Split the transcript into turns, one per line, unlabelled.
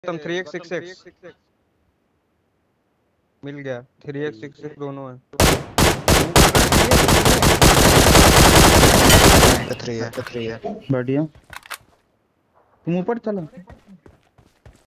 तुम 3x6x मिल गया। 3x6x दोनों है।
3 है। बढ़िया तुम ऊपर चलो।